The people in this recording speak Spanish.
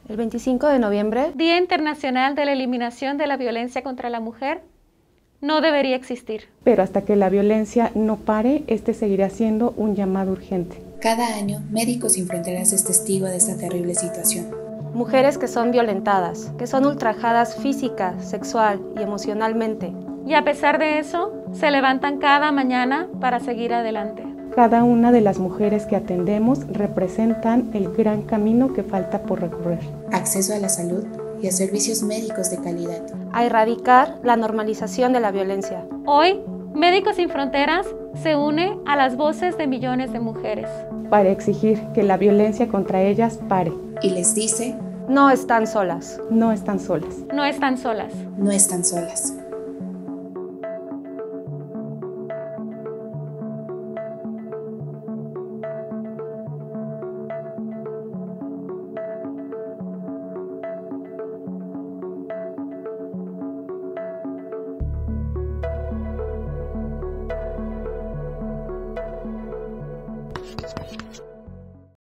El 25 de noviembre, Día Internacional de la Eliminación de la Violencia contra la Mujer, no debería existir. Pero hasta que la violencia no pare, este seguirá siendo un llamado urgente. Cada año, Médicos Sin Fronteras es testigo de esta terrible situación. mujeres que son violentadas, que son ultrajadas física, sexual y emocionalmente. Y a pesar de eso, se levantan cada mañana para seguir adelante. Cada una de las mujeres que atendemos representan el gran camino que falta por recorrer. Acceso a la salud y a servicios médicos de calidad. A erradicar la normalización de la violencia. Hoy, Médicos Sin Fronteras se une a las voces de millones de mujeres para exigir que la violencia contra ellas pare. Y les dice: no están solas. No están solas. No están solas. No están solas.